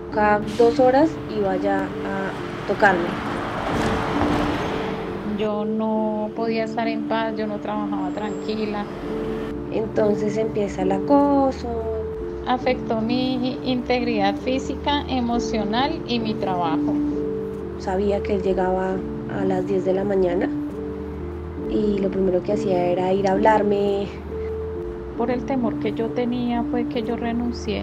Cada 2 horas iba ya a tocarme. Yo no podía estar en paz, yo no trabajaba tranquila. Entonces empieza el acoso. Afectó mi integridad física, emocional y mi trabajo. Sabía que él llegaba a las 10 de la mañana y lo primero que hacía era ir a hablarme. Por el temor que yo tenía fue que yo renuncié.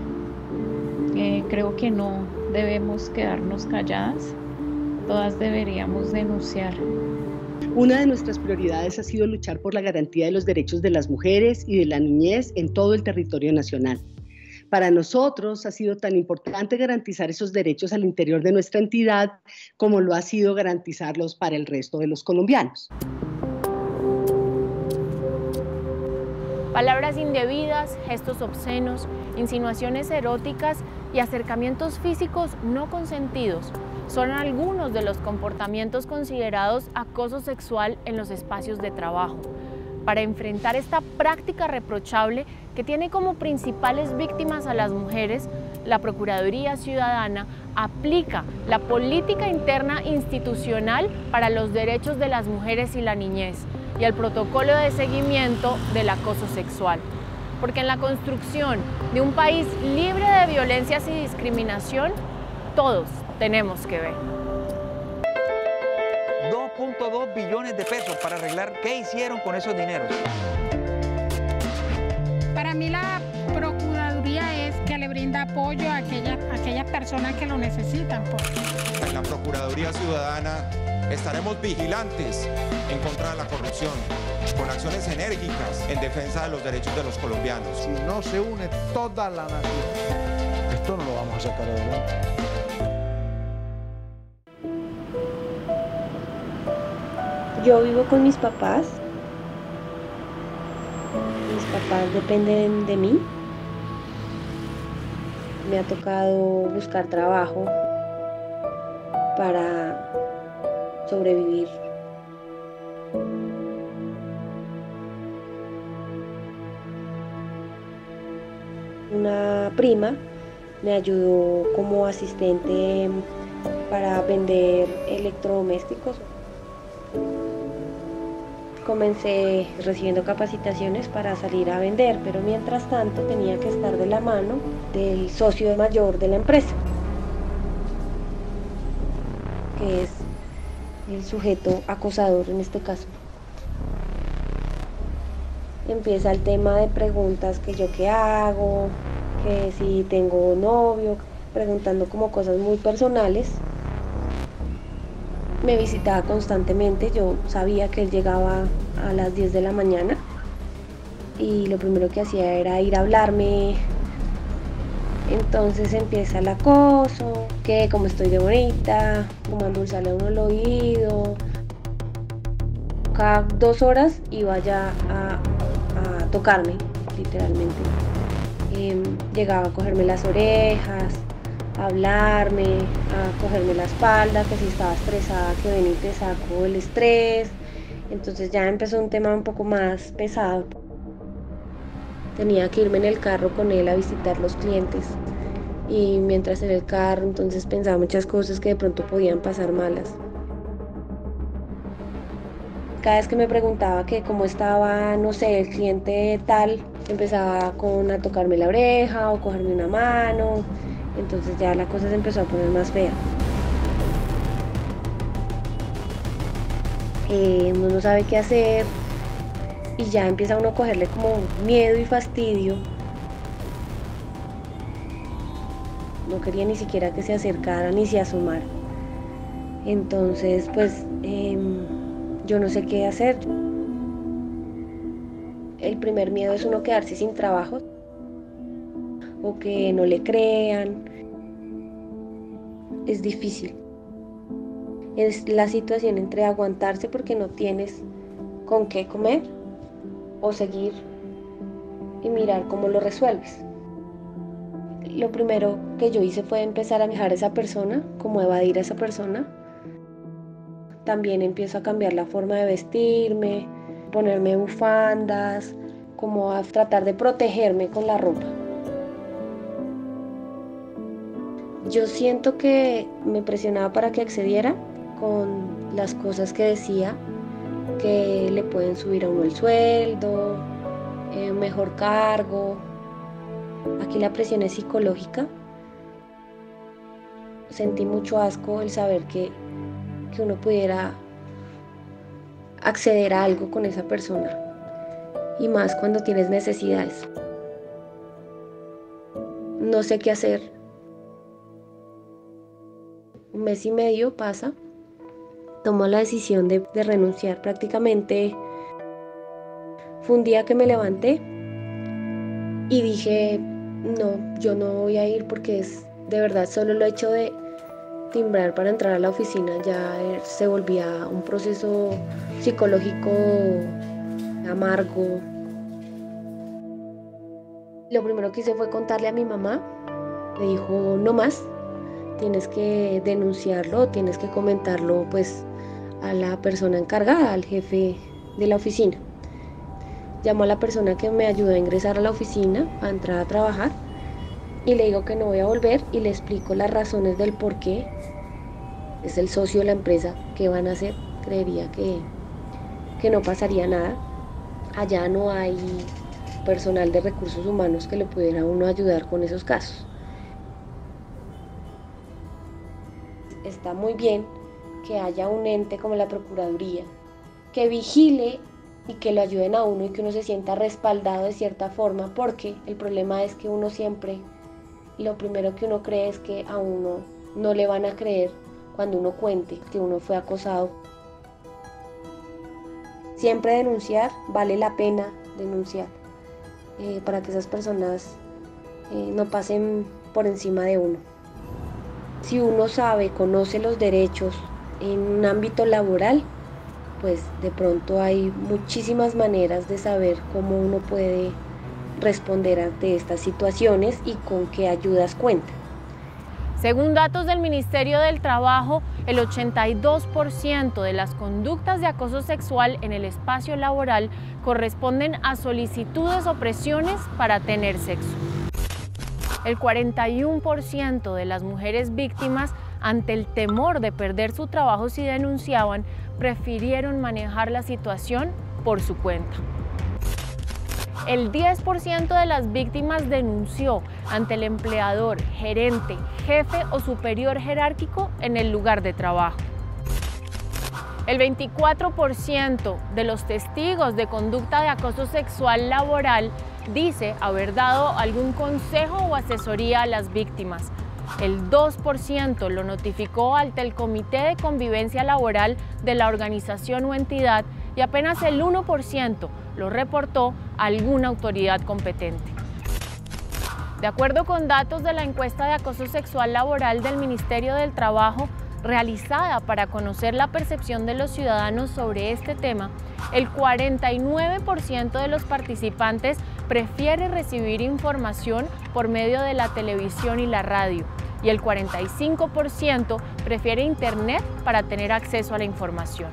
Creo que no debemos quedarnos calladas, todas deberíamos denunciar. Una de nuestras prioridades ha sido luchar por la garantía de los derechos de las mujeres y de la niñez en todo el territorio nacional. Para nosotros ha sido tan importante garantizar esos derechos al interior de nuestra entidad como lo ha sido garantizarlos para el resto de los colombianos. Palabras indebidas, gestos obscenos, insinuaciones eróticas y acercamientos físicos no consentidos son algunos de los comportamientos considerados acoso sexual en los espacios de trabajo. Para enfrentar esta práctica reprochable que tiene como principales víctimas a las mujeres, la Procuraduría Ciudadana aplica la política interna institucional para los derechos de las mujeres y la niñez y el protocolo de seguimiento del acoso sexual. Porque en la construcción de un país libre de violencias y discriminación, todos tenemos que ver. 2.2 billones de pesos para arreglar qué hicieron con esos dineros. Para mí la Procuraduría es que le brinda apoyo a aquellas personas que lo necesitan. En la Procuraduría Ciudadana estaremos vigilantes en contra de la corrupción, con acciones enérgicas en defensa de los derechos de los colombianos. Si no se une toda la nación, esto no lo vamos a sacar adelante. Yo vivo con mis papás. Mis papás dependen de mí. Me ha tocado buscar trabajo para sobrevivir. Una prima me ayudó como asistente para vender electrodomésticos. Comencé recibiendo capacitaciones para salir a vender, pero mientras tanto tenía que estar de la mano del socio mayor de la empresa, que es el sujeto acosador en este caso. Empieza el tema de preguntas que yo qué hago, que si tengo novio, preguntando como cosas muy personales. Me visitaba constantemente, yo sabía que él llegaba a las 10 de la mañana y lo primero que hacía era ir a hablarme. Entonces empieza el acoso, que como estoy de bonita, como endulzarle a uno el oído. Cada 2 horas iba ya a tocarme, literalmente. Llegaba a cogerme las orejas, a hablarme, a cogerme la espalda, que si estaba estresada, que ven y te saco el estrés. Entonces ya empezó un tema un poco más pesado. Tenía que irme en el carro con él a visitar los clientes. Y mientras en el carro, entonces pensaba muchas cosas que de pronto podían pasar malas. Cada vez que me preguntaba que cómo estaba, no sé, el cliente tal, empezaba a tocarme la oreja o cogerme una mano. Entonces ya la cosa se empezó a poner más fea. Uno no sabe qué hacer y ya empieza uno a cogerle como miedo y fastidio. No quería ni siquiera que se acercara ni se asomara. Entonces, pues, yo no sé qué hacer. El primer miedo es uno quedarse sin trabajo o que no le crean. Es difícil. Es la situación entre aguantarse porque no tienes con qué comer o seguir y mirar cómo lo resuelves. Lo primero que yo hice fue empezar a dejar a esa persona, como evadir a esa persona. También empiezo a cambiar la forma de vestirme, ponerme bufandas, como a tratar de protegerme con la ropa. Yo siento que me presionaba para que accediera con las cosas que decía, que le pueden subir a uno el sueldo, mejor cargo. Aquí la presión es psicológica. Sentí mucho asco el saber que uno pudiera acceder a algo con esa persona, y más cuando tienes necesidades. No sé qué hacer. 1 mes y medio pasa, tomo la decisión de renunciar. Prácticamente fue un día que me levanté y dije, no, yo no voy a ir, porque es de verdad solo el hecho de timbrar para entrar a la oficina ya se volvía un proceso psicológico amargo. Lo primero que hice fue contarle a mi mamá. Me dijo, no más, tienes que denunciarlo, tienes que comentarlo pues a la persona encargada, al jefe de la oficina. Llamó a la persona que me ayudó a ingresar a la oficina, a entrar a trabajar, y le digo que no voy a volver y le explico las razones del por qué. Es el socio de la empresa, ¿qué van a hacer? Creería que no pasaría nada. Allá no hay personal de recursos humanos que le pudiera a uno ayudar con esos casos. Está muy bien que haya un ente como la Procuraduría que vigile y que lo ayuden a uno y que uno se sienta respaldado de cierta forma, porque el problema es que uno siempre, lo primero que uno cree es que a uno no le van a creer cuando uno cuente que uno fue acosado. Siempre denunciar, vale la pena denunciar, para que esas personas no pasen por encima de uno. Si uno sabe, conoce los derechos en un ámbito laboral, pues de pronto hay muchísimas maneras de saber cómo uno puede responder ante estas situaciones y con qué ayudas cuenta. Según datos del Ministerio del Trabajo, el 82% de las conductas de acoso sexual en el espacio laboral corresponden a solicitudes o presiones para tener sexo. El 41% de las mujeres víctimas, ante el temor de perder su trabajo si denunciaban, prefirieron manejar la situación por su cuenta. El 10% de las víctimas denunció ante el empleador, gerente, jefe o superior jerárquico en el lugar de trabajo. El 24% de los testigos de conducta de acoso sexual laboral dice haber dado algún consejo o asesoría a las víctimas. El 2% lo notificó ante el Comité de Convivencia Laboral de la organización o entidad, y apenas el 1% lo reportó a alguna autoridad competente. De acuerdo con datos de la encuesta de acoso sexual laboral del Ministerio del Trabajo, realizada para conocer la percepción de los ciudadanos sobre este tema, el 49% de los participantes prefiere recibir información por medio de la televisión y la radio, y el 45% prefiere Internet para tener acceso a la información.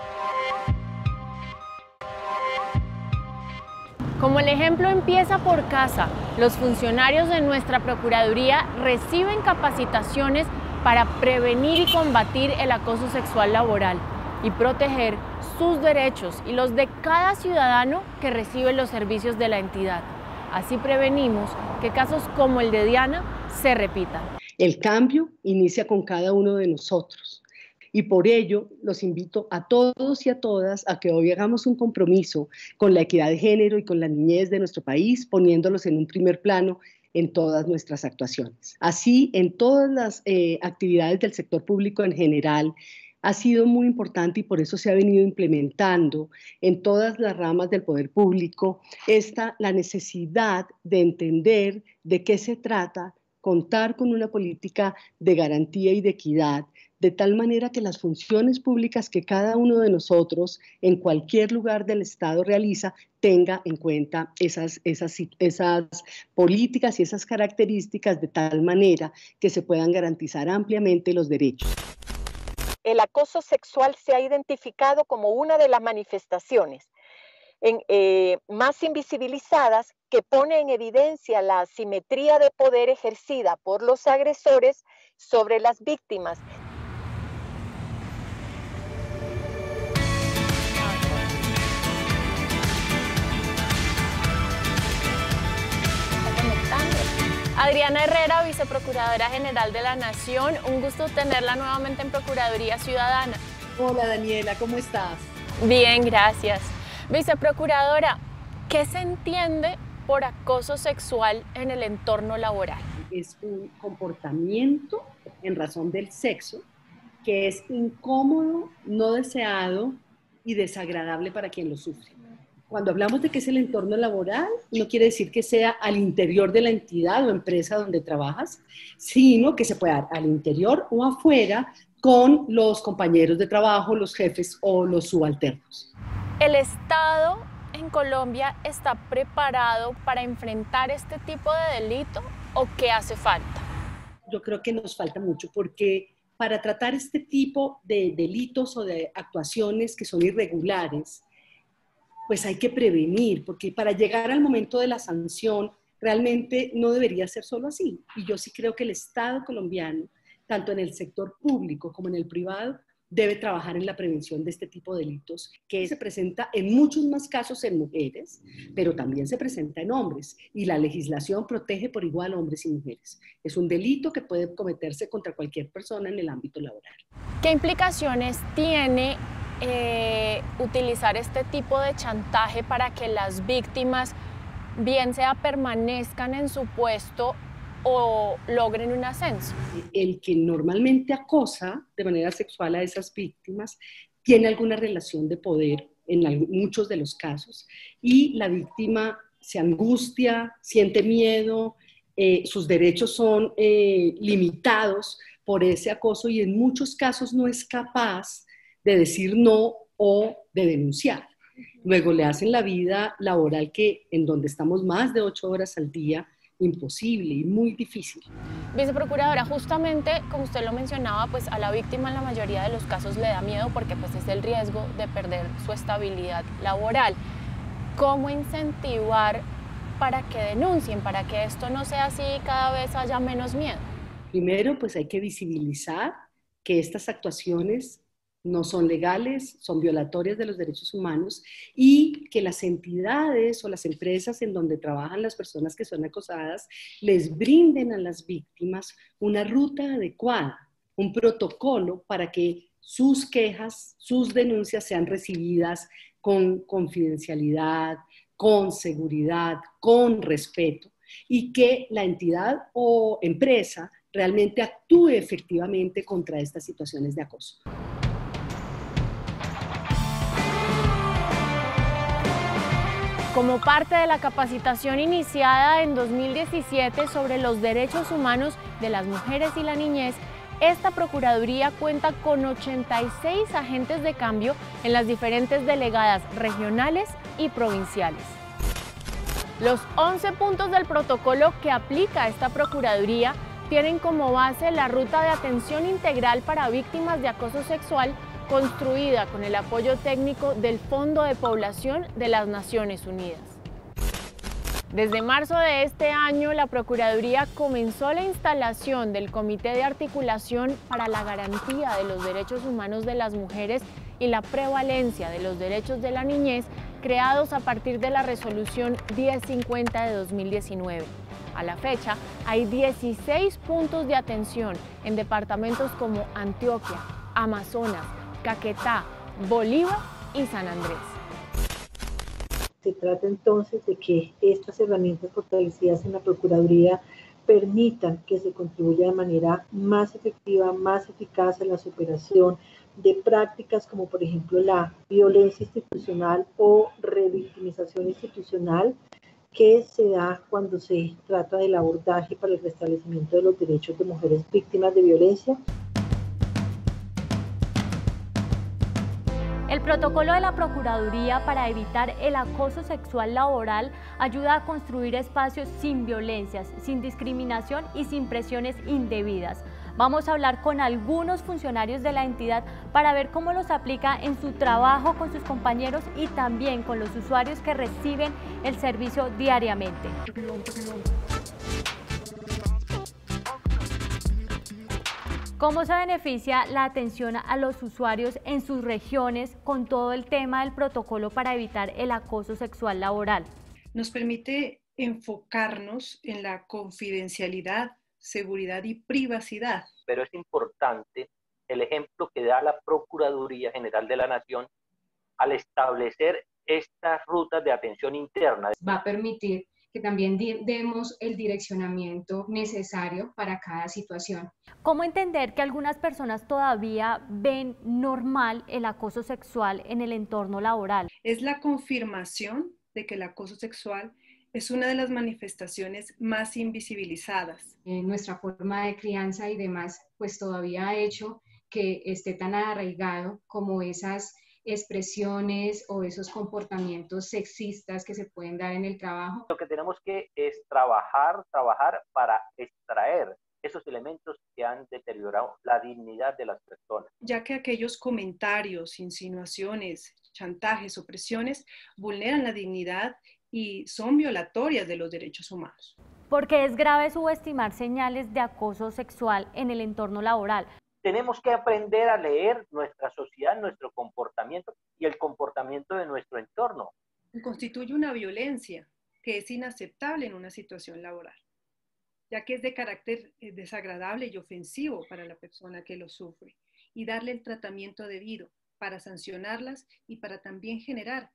Como el ejemplo empieza por casa, los funcionarios de nuestra Procuraduría reciben capacitaciones para prevenir y combatir el acoso sexual laboral y proteger sus derechos y los de cada ciudadano que recibe los servicios de la entidad. Así prevenimos que casos como el de Diana se repitan. El cambio inicia con cada uno de nosotros. Y por ello los invito a todos y a todas a que hoy hagamos un compromiso con la equidad de género y con la niñez de nuestro país, poniéndolos en un primer plano en todas nuestras actuaciones. Así, en todas las actividades del sector público en general, ha sido muy importante, y por eso se ha venido implementando en todas las ramas del poder público la necesidad de entender de qué se trata, contar con una política de garantía y de equidad, de tal manera que las funciones públicas que cada uno de nosotros en cualquier lugar del Estado realiza tenga en cuenta esas políticas y esas características, de tal manera que se puedan garantizar ampliamente los derechos. El acoso sexual se ha identificado como una de las manifestaciones más invisibilizadas, que pone en evidencia la asimetría de poder ejercida por los agresores sobre las víctimas. Adriana Herrera, Viceprocuradora General de la Nación, un gusto tenerla nuevamente en Procuraduría Ciudadana. Hola Daniela, ¿cómo estás? Bien, gracias. Viceprocuradora, ¿qué se entiende por acoso sexual en el entorno laboral? Es un comportamiento en razón del sexo que es incómodo, no deseado y desagradable para quien lo sufre. Cuando hablamos de que es el entorno laboral, no quiere decir que sea al interior de la entidad o empresa donde trabajas, sino que se puede dar al interior o afuera con los compañeros de trabajo, los jefes o los subalternos. ¿El Estado en Colombia está preparado para enfrentar este tipo de delito o qué hace falta? Yo creo que nos falta mucho porque para tratar este tipo de delitos o de actuaciones que son irregulares, pues hay que prevenir, porque para llegar al momento de la sanción realmente no debería ser solo así. Y yo sí creo que el Estado colombiano, tanto en el sector público como en el privado, debe trabajar en la prevención de este tipo de delitos, que se presenta en muchos más casos en mujeres, pero también se presenta en hombres, y la legislación protege por igual a hombres y mujeres. Es un delito que puede cometerse contra cualquier persona en el ámbito laboral. ¿Qué implicaciones tiene utilizar este tipo de chantaje para que las víctimas bien sea permanezcan en su puesto o logren un ascenso? El que normalmente acosa de manera sexual a esas víctimas tiene alguna relación de poder en muchos de los casos y la víctima se angustia, siente miedo, sus derechos son limitados por ese acoso y en muchos casos no es capaz de decir no o de denunciar. Luego le hacen la vida laboral en donde estamos más de 8 horas al día, imposible y muy difícil. Viceprocuradora, justamente como usted lo mencionaba, pues a la víctima en la mayoría de los casos le da miedo porque pues es el riesgo de perder su estabilidad laboral. ¿Cómo incentivar para que denuncien, para que esto no sea así y cada vez haya menos miedo? Primero, pues hay que visibilizar que estas actuaciones no son legales, son violatorias de los derechos humanos y que las entidades o las empresas en donde trabajan las personas que son acosadas les brinden a las víctimas una ruta adecuada, un protocolo para que sus quejas, sus denuncias sean recibidas con confidencialidad, con seguridad, con respeto y que la entidad o empresa realmente actúe efectivamente contra estas situaciones de acoso. Como parte de la capacitación iniciada en 2017 sobre los derechos humanos de las mujeres y la niñez, esta Procuraduría cuenta con 86 agentes de cambio en las diferentes delegadas regionales y provinciales. Los 11 puntos del protocolo que aplica esta Procuraduría tienen como base la ruta de atención integral para víctimas de acoso sexual construida con el apoyo técnico del Fondo de Población de las Naciones Unidas. Desde marzo de este año, la Procuraduría comenzó la instalación del Comité de Articulación para la Garantía de los Derechos Humanos de las Mujeres y la Prevalencia de los Derechos de la Niñez, creados a partir de la Resolución 1050 de 2019. A la fecha, hay 16 puntos de atención en departamentos como Antioquia, Amazonas, Caquetá, Bolívar y San Andrés. Se trata entonces de que estas herramientas fortalecidas en la Procuraduría permitan que se contribuya de manera más efectiva, más eficaz a la superación de prácticas como por ejemplo la violencia institucional o revictimización institucional que se da cuando se trata del abordaje para el restablecimiento de los derechos de mujeres víctimas de violencia. El protocolo de la Procuraduría para evitar el acoso sexual laboral ayuda a construir espacios sin violencias, sin discriminación y sin presiones indebidas, Vamos a hablar con algunos funcionarios de la entidad para ver cómo los aplica en su trabajo con sus compañeros y también con los usuarios que reciben el servicio diariamente. ¿Cómo se beneficia la atención a los usuarios en sus regiones con todo el tema del protocolo para evitar el acoso sexual laboral? Nos permite enfocarnos en la confidencialidad, seguridad y privacidad. Pero es importante el ejemplo que da la Procuraduría General de la Nación al establecer estas rutas de atención interna. Va a permitir que también demos el direccionamiento necesario para cada situación. ¿Cómo entender que algunas personas todavía ven normal el acoso sexual en el entorno laboral? Es la confirmación de que el acoso sexual es una de las manifestaciones más invisibilizadas. Nuestra forma de crianza y demás, pues todavía ha hecho que esté tan arraigado como esas expresiones o esos comportamientos sexistas que se pueden dar en el trabajo. Lo que tenemos que es trabajar para extraer esos elementos que han deteriorado la dignidad de las personas. Ya que aquellos comentarios, insinuaciones, chantajes o presiones vulneran la dignidad y son violatorias de los derechos humanos. Porque es grave subestimar señales de acoso sexual en el entorno laboral. Tenemos que aprender a leer nuestra sociedad, nuestro comportamiento y el comportamiento de nuestro entorno. Constituye una violencia que es inaceptable en una situación laboral, ya que es de carácter desagradable y ofensivo para la persona que lo sufre, y darle el tratamiento debido para sancionarlas y para también generar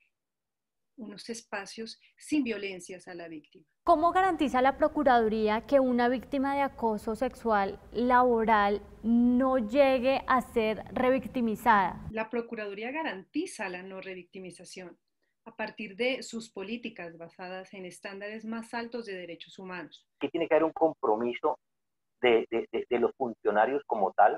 unos espacios sin violencias a la víctima. ¿Cómo garantiza la Procuraduría que una víctima de acoso sexual laboral no llegue a ser revictimizada? La Procuraduría garantiza la no revictimización a partir de sus políticas basadas en estándares más altos de derechos humanos. Aquí tiene que haber un compromiso de los funcionarios como tal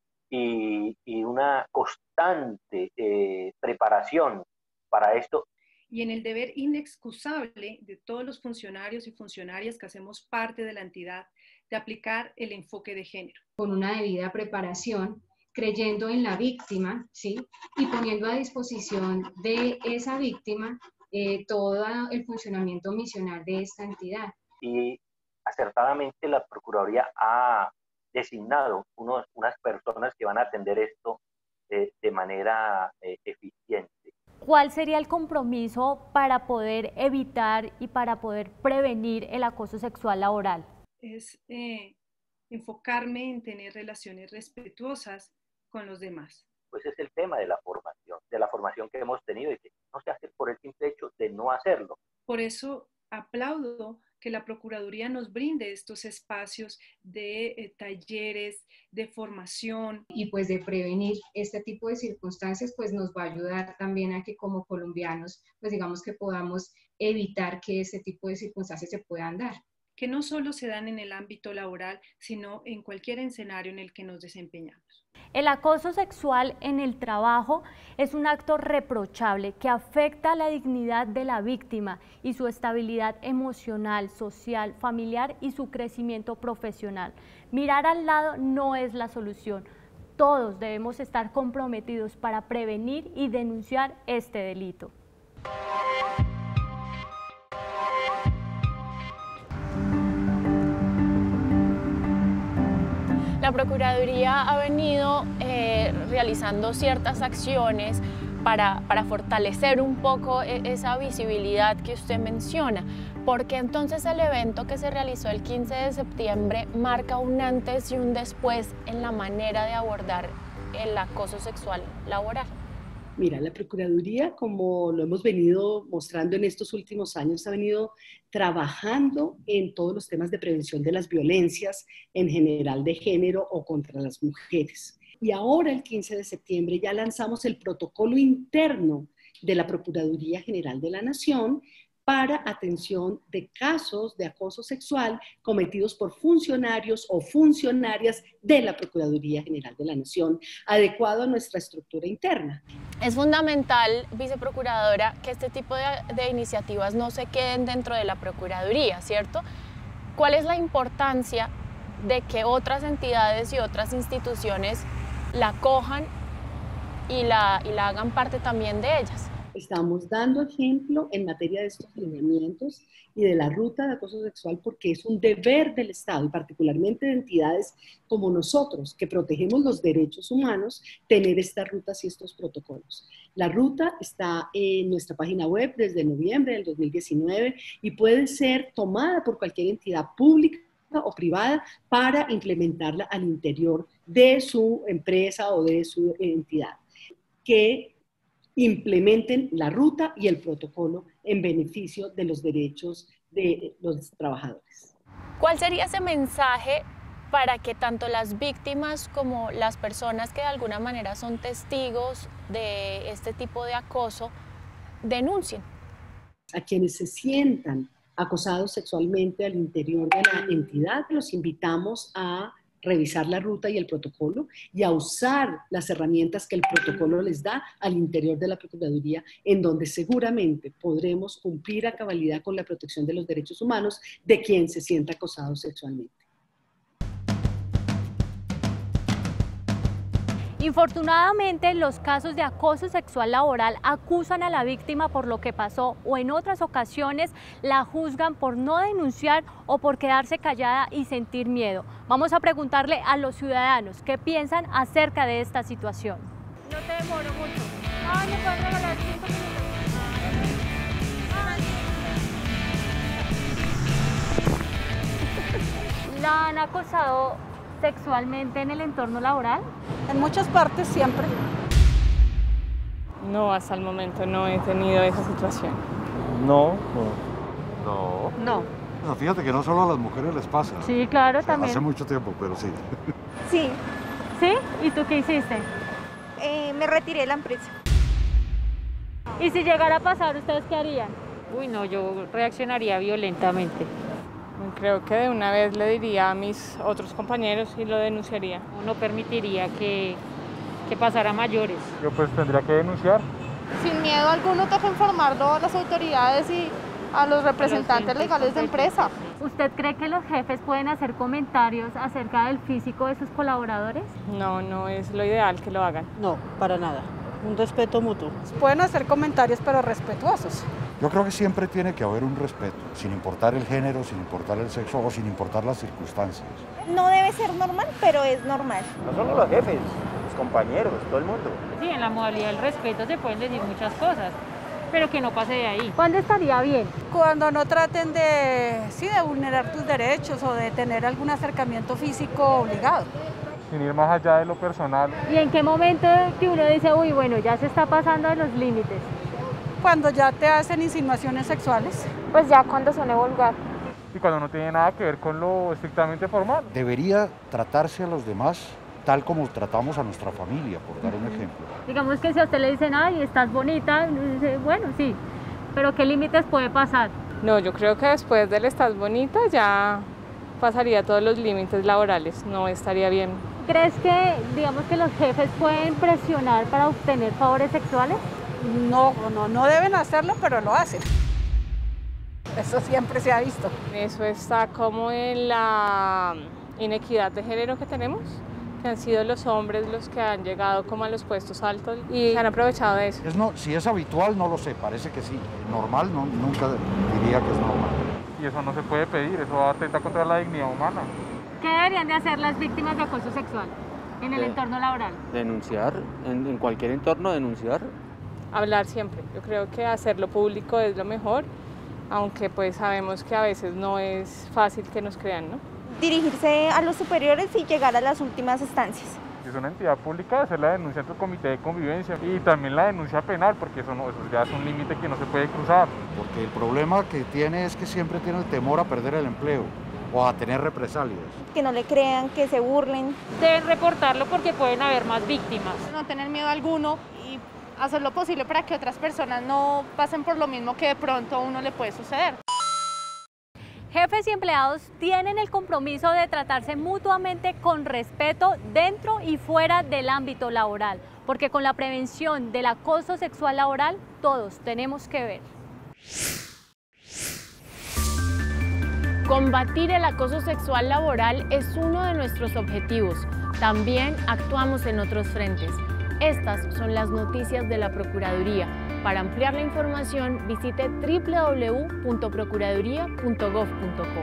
y una constante preparación para esto. Y en el deber inexcusable de todos los funcionarios y funcionarias que hacemos parte de la entidad de aplicar el enfoque de género. Con una debida preparación, creyendo en la víctima, ¿sí? Y poniendo a disposición de esa víctima todo el funcionamiento misional de esta entidad. Y acertadamente la Procuraduría ha designado unas personas que van a atender esto de manera eficiente. ¿Cuál sería el compromiso para poder evitar y para poder prevenir el acoso sexual laboral? Es enfocarme en tener relaciones respetuosas con los demás. Pues es el tema de la formación que hemos tenido y que no se hace por el simple hecho de no hacerlo. Por eso aplaudo que la Procuraduría nos brinde estos espacios de talleres, de formación. Y pues de prevenir este tipo de circunstancias, pues nos va a ayudar también a que como colombianos, pues digamos que podamos evitar que este tipo de circunstancias se puedan dar. Que no solo se dan en el ámbito laboral, sino en cualquier escenario en el que nos desempeñamos. El acoso sexual en el trabajo es un acto reprochable que afecta la dignidad de la víctima y su estabilidad emocional, social, familiar y su crecimiento profesional. Mirar al lado no es la solución. Todos debemos estar comprometidos para prevenir y denunciar este delito. La Procuraduría ha venido realizando ciertas acciones para fortalecer un poco esa visibilidad que usted menciona, porque entonces el evento que se realizó el 15 de septiembre marca un antes y un después en la manera de abordar el acoso sexual laboral. Mira, la Procuraduría, como lo hemos venido mostrando en estos últimos años, ha venido trabajando en todos los temas de prevención de las violencias en general de género o contra las mujeres. Y ahora, el 15 de septiembre, ya lanzamos el protocolo interno de la Procuraduría General de la Nación para atención de casos de acoso sexual cometidos por funcionarios o funcionarias de la Procuraduría General de la Nación, adecuado a nuestra estructura interna. Es fundamental, viceprocuradora, que este tipo de iniciativas no se queden dentro de la Procuraduría, ¿cierto? ¿Cuál es la importancia de que otras entidades y otras instituciones la cojan y la hagan parte también de ellas. Estamos dando ejemplo en materia de estos lineamientos y de la ruta de acoso sexual porque es un deber del Estado y particularmente de entidades como nosotros que protegemos los derechos humanos tener estas rutas y estos protocolos. La ruta está en nuestra página web desde noviembre del 2019 y puede ser tomada por cualquier entidad pública o privada para implementarla al interior de su empresa o de su entidad, que implementen la ruta y el protocolo en beneficio de los derechos de los trabajadores. ¿Cuál sería ese mensaje para que tanto las víctimas como las personas que de alguna manera son testigos de este tipo de acoso denuncien? A quienes se sientan acosados sexualmente al interior de la entidad, los invitamos a revisar la ruta y el protocolo y a usar las herramientas que el protocolo les da al interior de la Procuraduría, en donde seguramente podremos cumplir a cabalidad con la protección de los derechos humanos de quien se sienta acosado sexualmente. Infortunadamente, los casos de acoso sexual laboral acusan a la víctima por lo que pasó o en otras ocasiones la juzgan por no denunciar o por quedarse callada y sentir miedo. Vamos a preguntarle a los ciudadanos qué piensan acerca de esta situación. No te demoro mucho. No, me puedes regalar 5 minutos. ¿La han acosado sexualmente en el entorno laboral? En muchas partes siempre. No, hasta el momento no he tenido esa situación. No. No. Fíjate que no solo a las mujeres les pasa. Sí, claro, también. Hace mucho tiempo, pero sí. Sí. ¿Sí? ¿Y tú qué hiciste? Me retiré de la empresa. ¿Y si llegara a pasar, ustedes qué harían? Uy, no, yo reaccionaría violentamente. Creo que de una vez le diría a mis otros compañeros y lo denunciaría. No permitiría que pasara a mayores. Yo pues tendría que denunciar. Sin miedo alguno toca informarlo a las autoridades y a los representantes legales de empresa. ¿Usted cree que los jefes pueden hacer comentarios acerca del físico de sus colaboradores? No, no es lo ideal que lo hagan. No, para nada. Un respeto mutuo. Pueden hacer comentarios, pero respetuosos. Yo creo que siempre tiene que haber un respeto, sin importar el género, sin importar el sexo o sin importar las circunstancias. No debe ser normal, pero es normal. No solo los jefes, los compañeros, todo el mundo. Sí, en la modalidad del respeto se pueden decir muchas cosas, pero que no pase de ahí. ¿Cuándo estaría bien? Cuando no traten de vulnerar tus derechos o de tener algún acercamiento físico obligado. Sin ir más allá de lo personal. ¿Y en qué momento que uno dice, uy, bueno, ya se está pasando de los límites? Cuando ya te hacen insinuaciones sexuales. Pues ya cuando suene vulgar. Y cuando no tiene nada que ver con lo estrictamente formal. Debería tratarse a los demás tal como tratamos a nuestra familia, por dar un ejemplo. Digamos que si a usted le dicen, ay, estás bonita, dice, bueno, sí, pero ¿qué límites puede pasar? No, yo creo que después del estás bonita ya pasaría todos los límites laborales, no estaría bien. ¿Crees que, digamos que los jefes pueden presionar para obtener favores sexuales? No deben hacerlo, pero lo hacen. Eso siempre se ha visto. Eso está como en la inequidad de género que tenemos, que han sido los hombres los que han llegado como a los puestos altos y se han aprovechado de eso. Si es habitual, no lo sé, parece que sí. Normal, no, nunca diría que es normal. Y eso no se puede pedir, eso atenta contra la dignidad humana. ¿Qué deberían de hacer las víctimas de acoso sexual en el entorno laboral? Denunciar, en cualquier entorno denunciar. Hablar siempre, yo creo que hacerlo público es lo mejor, aunque pues sabemos que a veces no es fácil que nos crean, ¿no? Dirigirse a los superiores y llegar a las últimas instancias. Si es una entidad pública, hacer la denuncia ante el comité de convivencia y también la denuncia penal, porque eso ya es un límite que no se puede cruzar. Porque el problema que tiene es que siempre tiene el temor a perder el empleo o a tener represalias. Que no le crean, que se burlen. Deben reportarlo porque pueden haber más víctimas. No tener miedo alguno y hacer lo posible para que otras personas no pasen por lo mismo que de pronto a uno le puede suceder. Jefes y empleados tienen el compromiso de tratarse mutuamente con respeto dentro y fuera del ámbito laboral, porque con la prevención del acoso sexual laboral todos tenemos que ver. Combatir el acoso sexual laboral es uno de nuestros objetivos. También actuamos en otros frentes. Estas son las noticias de la Procuraduría. Para ampliar la información, visite www.procuraduría.gov.co.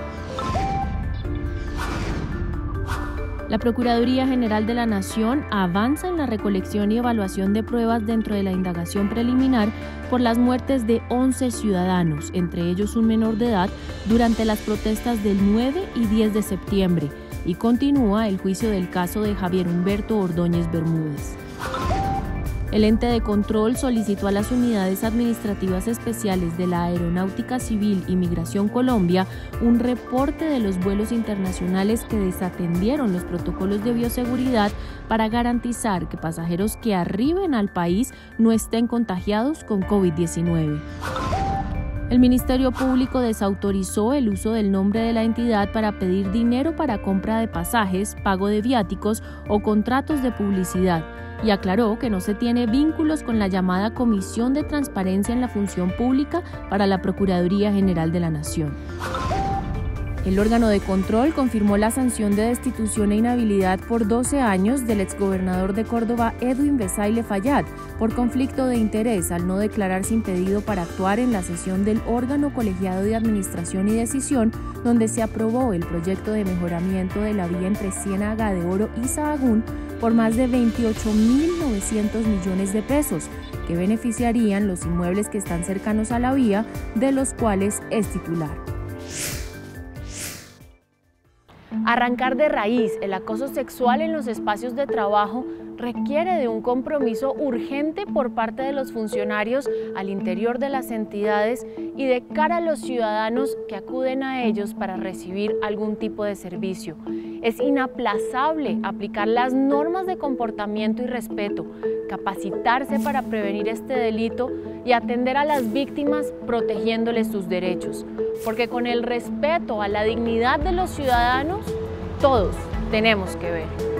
La Procuraduría General de la Nación avanza en la recolección y evaluación de pruebas dentro de la indagación preliminar por las muertes de 11 ciudadanos, entre ellos un menor de edad, durante las protestas del 9 y 10 de septiembre, y continúa el juicio del caso de Javier Humberto Ordóñez Bermúdez. El ente de control solicitó a las unidades administrativas especiales de la Aeronáutica Civil y Migración Colombia un reporte de los vuelos internacionales que desatendieron los protocolos de bioseguridad para garantizar que pasajeros que arriben al país no estén contagiados con COVID-19. El Ministerio Público desautorizó el uso del nombre de la entidad para pedir dinero para compra de pasajes, pago de viáticos o contratos de publicidad, y aclaró que no se tiene vínculos con la llamada Comisión de Transparencia en la Función Pública para la Procuraduría General de la Nación. El órgano de control confirmó la sanción de destitución e inhabilidad por 12 años del exgobernador de Córdoba, Edwin Besaile Fayad, por conflicto de interés al no declararse impedido para actuar en la sesión del órgano colegiado de administración y decisión, donde se aprobó el proyecto de mejoramiento de la vía entre Ciénaga de Oro y Sahagún por más de 28.900 millones de pesos, que beneficiarían los inmuebles que están cercanos a la vía, de los cuales es titular. Arrancar de raíz el acoso sexual en los espacios de trabajo requiere de un compromiso urgente por parte de los funcionarios al interior de las entidades y de cara a los ciudadanos que acuden a ellos para recibir algún tipo de servicio. Es inaplazable aplicar las normas de comportamiento y respeto, capacitarse para prevenir este delito y atender a las víctimas protegiéndoles sus derechos, porque con el respeto a la dignidad de los ciudadanos, todos tenemos que ver.